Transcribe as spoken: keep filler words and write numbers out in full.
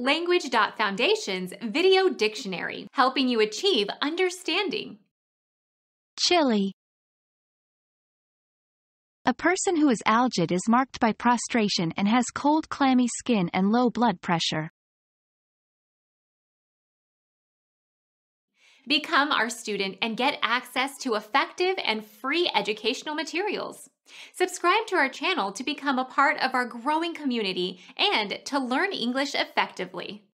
Language.Foundation's Video Dictionary, helping you achieve understanding. Chilly. A person who is algid is marked by prostration and has cold, clammy skin and low blood pressure. Become our student and get access to effective and free educational materials. Subscribe to our channel to become a part of our growing community and to learn English effectively.